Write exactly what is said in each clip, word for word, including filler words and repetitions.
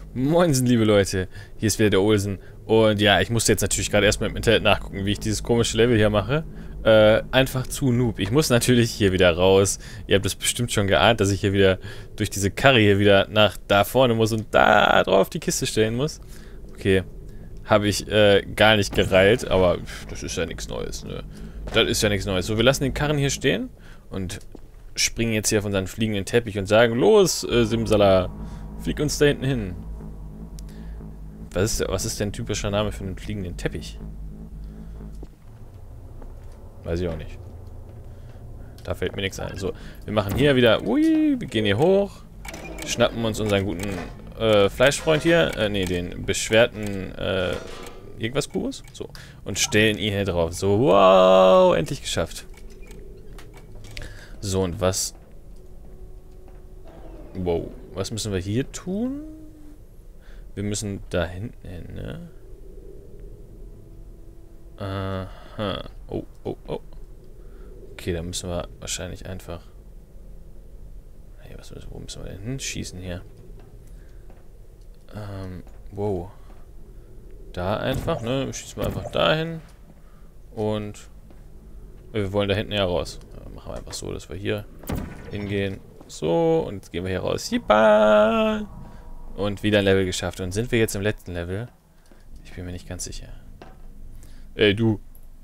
Moinsen, liebe Leute, hier ist wieder der Olsen. Und ja, ich musste jetzt natürlich gerade erstmal im Internet nachgucken, wie ich dieses komische Level hier mache. Äh, einfach zu Noob. Ich muss natürlich hier wieder raus. Ihr habt es bestimmt schon geahnt, dass ich hier wieder durch diese Karre hier wieder nach da vorne muss und da drauf die Kiste stellen muss. Okay, habe ich äh, gar nicht gereilt, aber pff, das ist ja nichts Neues, ne? Das ist ja nichts Neues. So, wir lassen den Karren hier stehen und springen jetzt hier auf unseren fliegenden Teppich und sagen, los, äh, Simsala, flieg uns da hinten hin. Was ist, was ist denn ein typischer Name für einen fliegenden Teppich? Weiß ich auch nicht. Da fällt mir nichts ein. So, wir machen hier wieder, ui, wir gehen hier hoch, schnappen uns unseren guten äh, Fleischfreund hier, äh, ne, den beschwerten, äh, irgendwas Kubus, so, und stellen ihn hier drauf. So, wow, endlich geschafft. So, und was, wow, was müssen wir hier tun? Wir müssen da hinten hin, ne? Aha. Oh, oh, oh. Okay, da müssen wir wahrscheinlich einfach... Hey, was, wo müssen wir denn hinschießen hier? Ähm, wow. Da einfach, ne? Schießen wir einfach dahin. Und... Wir wollen da hinten ja raus. Ja, machen wir einfach so, dass wir hier hingehen. So, und jetzt gehen wir hier raus. Jippa! Und wieder ein Level geschafft. Und sind wir jetzt im letzten Level? Ich bin mir nicht ganz sicher. Ey, du.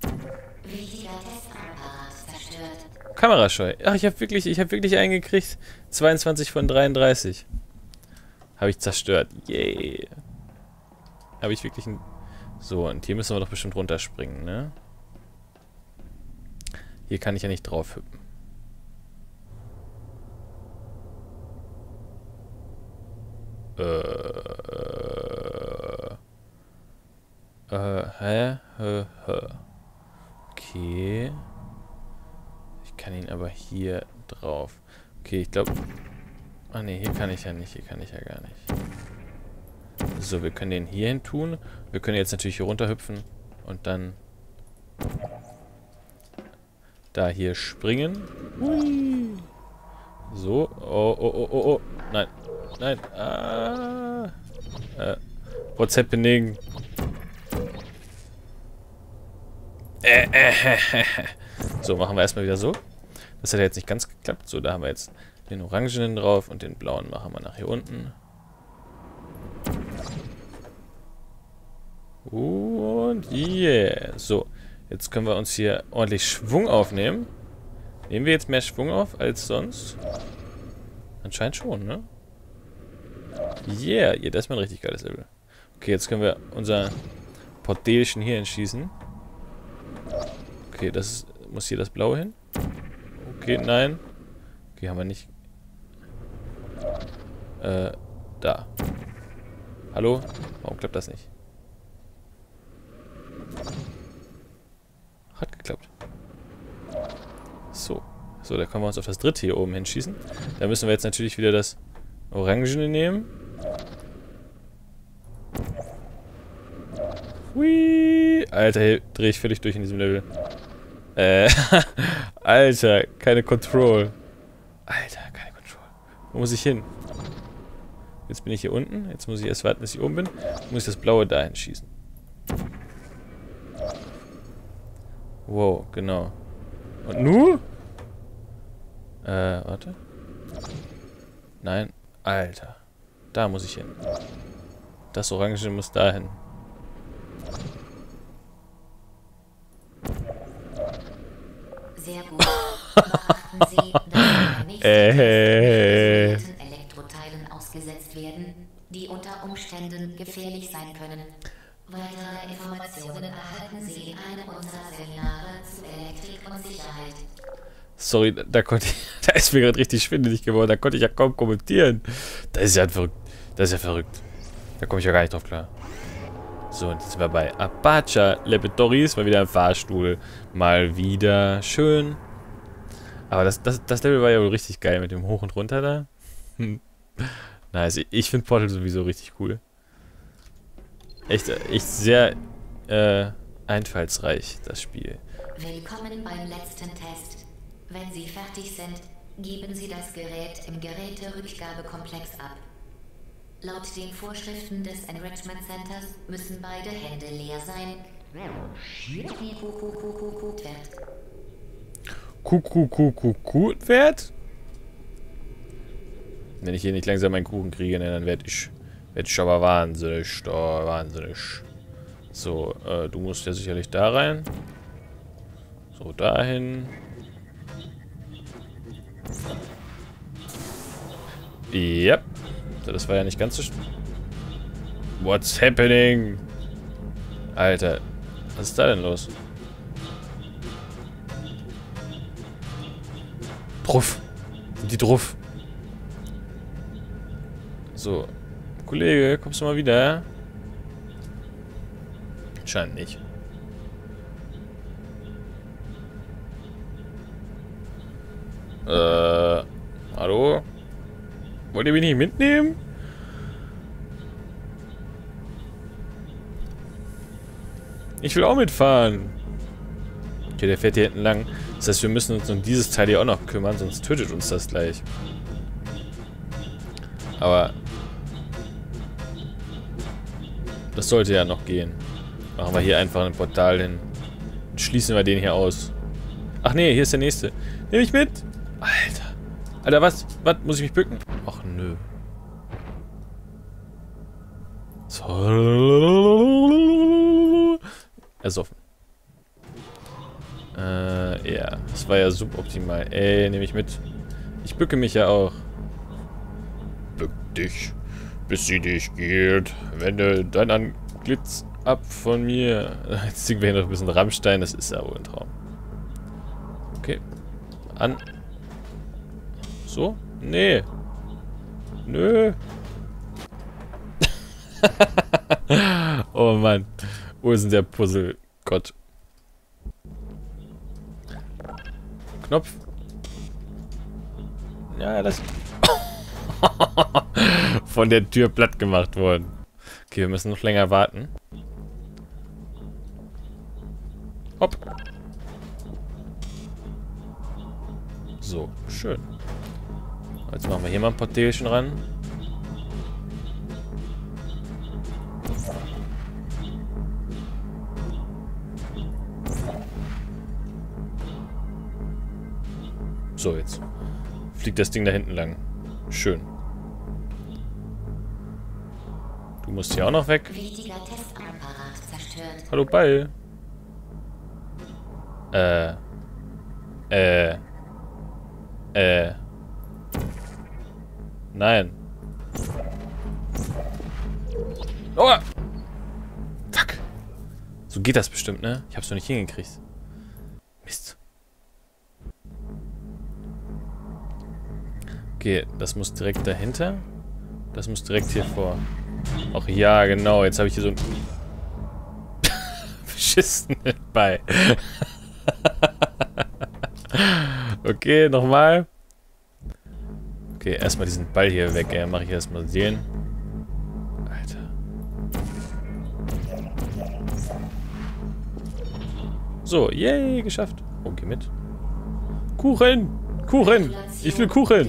Kamerascheu. Ach, ich habe wirklich, ich habe wirklich einen gekriegt. zweiundzwanzig von dreiunddreißig. Habe ich zerstört. Yay. Habe ich wirklich ein... So, und hier müssen wir doch bestimmt runterspringen, ne? Hier kann ich ja nicht drauf hüpfen. Äh... Äh, hä? Hä? Hä? Okay. Ich kann ihn aber hier drauf. Okay, ich glaube... Ah ne, hier kann ich ja nicht. Hier kann ich ja gar nicht. So, wir können den hier hin tun. Wir können jetzt natürlich hier runterhüpfen. Und dann... Da hier springen. Hui. So. Oh, oh, oh, oh, oh. Nein. Nein. Ah. Äh. What's happening? Äh, äh, äh. So, machen wir erstmal wieder so. Das hat ja jetzt nicht ganz geklappt. So, da haben wir jetzt den Orangenen drauf und den blauen machen wir nach hier unten. Und yeah. So, jetzt können wir uns hier ordentlich Schwung aufnehmen. Nehmen wir jetzt mehr Schwung auf als sonst? Anscheinend schon, ne? Yeah, yeah, das ist mal ein richtig geiles Level. Okay, jetzt können wir unser Portelchen hier entschießen. Okay, das ist, muss hier das Blaue hin. Okay, nein. Okay, haben wir nicht. Äh, da. Hallo? Warum klappt das nicht? Hat geklappt. So. So, da können wir uns auf das dritte hier oben hinschießen. Da müssen wir jetzt natürlich wieder das Orangene nehmen. Hui. Alter, hier drehe ich völlig durch in diesem Level. Äh, Alter, keine Control. Alter, keine Control. Wo muss ich hin? Jetzt bin ich hier unten. Jetzt muss ich erst warten, bis ich oben bin. Jetzt muss ich das Blaue dahin schießen. Wow, genau. Und nu? Äh, warte. Nein. Alter. Da muss ich hin. Das Orange muss dahin. Sehr gut. Beachten Sie, dass Sie nicht äh. Elektroteilen ausgesetzt werden, die unter Umständen gefährlich sein können. Weitere Informationen erhalten Sie in einem unserer Seminare zu Elektrik und Sicherheit. Sorry, da, da konnte ich, da ist mir gerade richtig schwindelig geworden. Da konnte ich ja kaum kommentieren. Das ist ja verrückt. Das ist ja verrückt. Da komme ich ja gar nicht drauf klar. So, und jetzt sind wir bei Apache Laboratories. Mal wieder im Fahrstuhl. Mal wieder schön. Aber das, das, das Level war ja wohl richtig geil mit dem Hoch und Runter da. Hm. Nice. Ich finde Portal sowieso richtig cool. Echt, echt sehr äh, einfallsreich, das Spiel. Willkommen beim letzten Test. Wenn Sie fertig sind, geben Sie das Gerät im Geräterückgabekomplex ab. Laut den Vorschriften des Enrichment Centers müssen beide Hände leer sein. Kuckuckuckuckuckwert? Wenn ich hier nicht langsam meinen Kuchen kriege, ne, dann werde ich, werd ich aber wahnsinnig. Oh, wahnsinnig. So, äh, du musst ja sicherlich da rein. So, dahin. Ja. So, das war ja nicht ganz so... What's happening? Alter. Was ist da denn los? Druff. Sind die druff? So. Kollege, kommst du mal wieder? Scheint nicht. Äh. Hallo? Wollt ihr mich nicht mitnehmen? Ich will auch mitfahren. Okay, der fährt hier hinten lang. Das heißt, wir müssen uns um dieses Teil hier auch noch kümmern, sonst tötet uns das gleich. Aber das sollte ja noch gehen. Machen wir hier einfach ein Portal hin. Und schließen wir den hier aus. Ach nee, hier ist der nächste. Nehme ich mit? Alter. Alter, was? Was? Muss ich mich bücken? Ach nö. So. Ersoffen. Äh, ja. Das war ja suboptimal. Ey, nehme ich mit. Ich bücke mich ja auch. Bück dich, bis sie dich geht. Wende dein Antlitz ab von mir. Jetzt singen wir hier noch ein bisschen Rammstein. Das ist ja wohl ein Traum. Okay. An. So? Nee. Nö. Oh Mann. Wo ist denn der Puzzle-Gott? Knopf. Ja, das... Von der Tür platt gemacht worden. Okay, wir müssen noch länger warten. Hopp. So, schön. Jetzt machen wir hier mal ein Portälchen ran. So, jetzt fliegt das Ding da hinten lang. Schön. Du musst hier auch noch weg. Wichtiger Testapparat zerstört. Hallo, Ball. Äh. Äh. Äh. Nein. Oh! Fuck. So geht das bestimmt, ne? Ich hab's noch nicht hingekriegt. Mist. Okay, das muss direkt dahinter. Das muss direkt hier vor. Ach ja, genau. Jetzt habe ich hier so ein beschissenen Ball. Okay, nochmal. Okay, erstmal diesen Ball hier weg. Ey. Mache ich erstmal sehen. Alter. So, yay, geschafft. Oh, geh mit. Kuchen! Kuchen! Ich will Kuchen!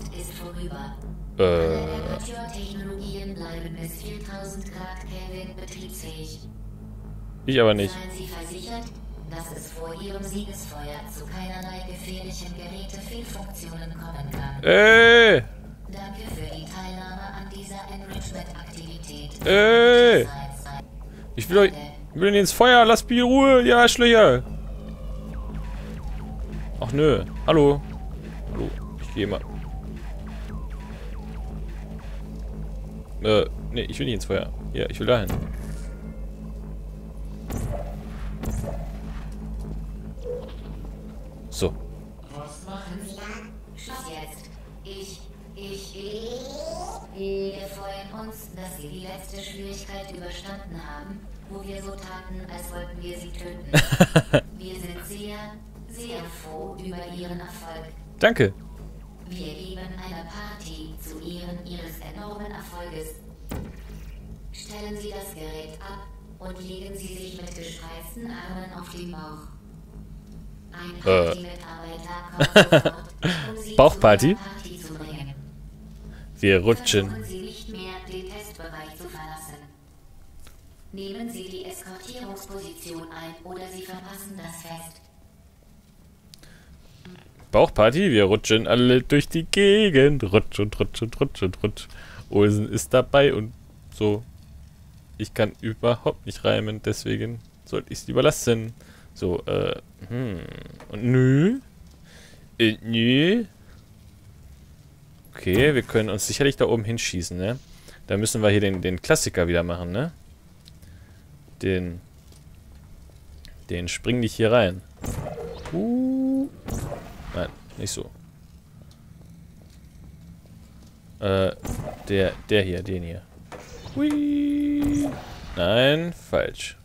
Äh. Technologien bleiben bis viertausend Grad Kelvin betriebsfähig. Ich aber nicht. Seien Sie versichert, dass es vor Ihrem Siegesfeuer zu keinerlei gefährlichen Gerätefehlfunktionen kommen kann. Äh. Danke für die Teilnahme an dieser Enrichment-Aktivität. Äh. Ich will euch. Ich will ins Feuer. Lasst mich in Ruhe, ihr Arschlöcher. Ach nö. Hallo. Hallo. Ich gehe mal. Äh, nee, ich will nicht ins Feuer. Ja, ich will dahin. So. Was machen Sie da? Schluss jetzt. Ich, ich, ich. Wir freuen uns, dass Sie die letzte Schwierigkeit überstanden haben, wo wir so taten, als wollten wir Sie töten. Wir sind sehr, sehr froh über Ihren Erfolg. Danke. Wir geben eine Party zu Ehren Ihres enormen Erfolges. Stellen Sie das Gerät ab und legen Sie sich mit gespreizten Armen auf den Bauch. Ein Party-Mitarbeiter kommt sofort, um Sie Bauchparty? zu Ihrer Party zu bringen. Wir rutschen. Versuchen Sie nicht mehr, den Testbereich zu verlassen. Nehmen Sie die Eskortierungsposition ein oder Sie verpassen das Fest. Bauchparty, wir rutschen alle durch die Gegend. Rutsch und rutsch und rutsch und rutsch. Olsen ist dabei und so. Ich kann überhaupt nicht reimen, deswegen sollte ich es lieber lassen. So, äh, hm. Und nö. Äh, nö. Okay, wir können uns sicherlich da oben hinschießen, ne? Da müssen wir hier den, den Klassiker wieder machen, ne? Den. Den spring dich hier rein. Uh. Nein, nicht so. Äh, der, der hier, den hier. Hui. Nein, falsch.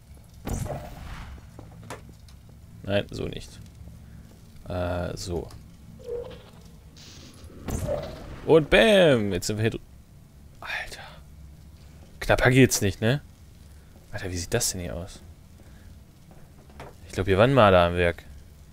Nein, so nicht. Äh, so. Und bam! Jetzt sind wir hier drin. Alter. Knapper geht's nicht, ne? Alter, wie sieht das denn hier aus? Ich glaube, hier war ein Marder am Werk.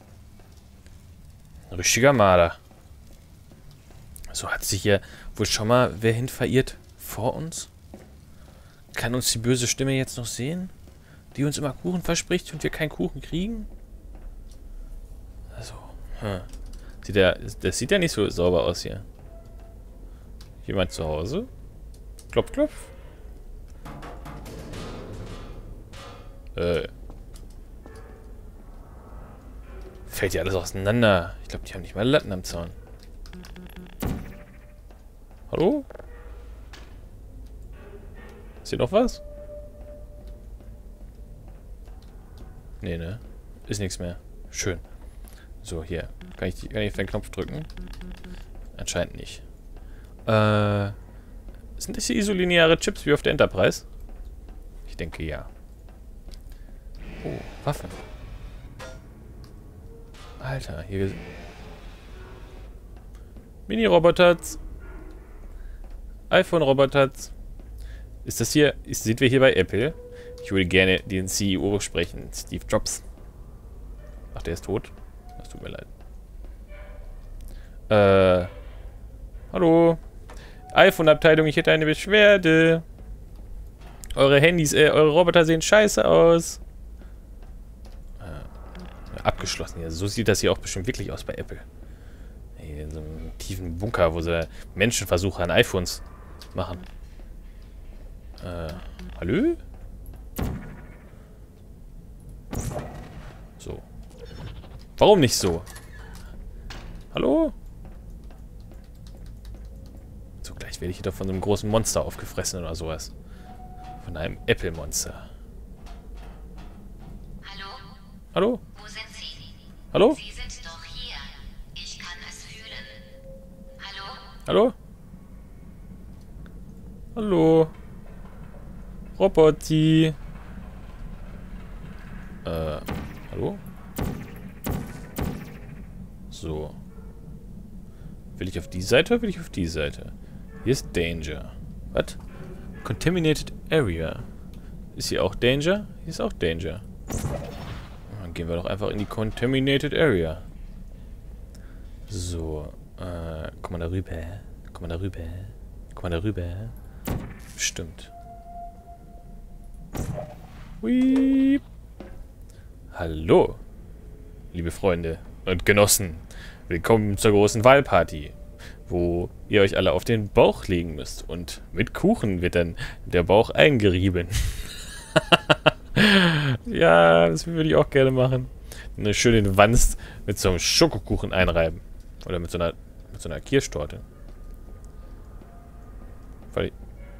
Ein richtiger Marder. So, hat sich hier wohl schon mal wer hin verirrt vor uns? Kann uns die böse Stimme jetzt noch sehen? Die uns immer Kuchen verspricht und wir keinen Kuchen kriegen? Also, hm. Sieht ja, das sieht ja nicht so sauber aus hier. Jemand zu Hause? Klopf, klopf. Äh. Fällt ja alles auseinander. Ich glaube, die haben nicht mal Latten am Zaun. Hallo? Ist hier noch was? Nee, ne? Ist nichts mehr. Schön. So, hier. Kann ich, die, kann ich auf den Knopf drücken? Anscheinend nicht. Äh. Sind das hier isolineare Chips wie auf der Enterprise? Ich denke ja. Oh, Waffen. Alter, hier... Mini-Roboterz. iPhone-Roboterz. Ist das hier... Ist, sind wir hier bei Apple? Ich würde gerne den C E O sprechen. Steve Jobs. Ach, der ist tot. Das tut mir leid. Äh... Hallo? iPhone-Abteilung, ich hätte eine Beschwerde. Eure Handys, äh, eure Roboter sehen scheiße aus. Äh, abgeschlossen hier. So sieht das hier auch bestimmt wirklich aus bei Apple. Hier in so einem tiefen Bunker, wo sie Menschenversuche an iPhones machen. Äh, hallo? So. Warum nicht so? Hallo? So, gleich werde ich wieder von so einem großen Monster aufgefressen oder sowas. Von einem Apple-Monster. Hallo? Hallo? Wo sind Sie? Hallo? Sie sind doch hier. Ich kann es fühlen. Hallo? Hallo? Hallo? Roboti? Äh, hallo? So. Will ich auf die Seite oder will ich auf die Seite? Hier ist Danger. Was? Contaminated Area. Ist hier auch Danger? Hier ist auch Danger. Dann gehen wir doch einfach in die Contaminated Area. So. Äh, komm mal da rüber. Komm mal da rüber. Komm mal da rüber. Stimmt. Hui. Hallo. Liebe Freunde und Genossen. Willkommen zur großen Wahlparty, wo ihr euch alle auf den Bauch legen müsst. Und mit Kuchen wird dann der Bauch eingerieben. Ja, das würde ich auch gerne machen. Eine schöne Wanst mit so einem Schokokuchen einreiben. Oder mit so einer, mit so einer Kirschtorte. Weil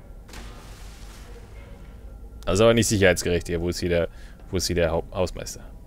also aber nicht sicherheitsgerecht hier. Wo ist hier der, wo ist hier der Hausmeister?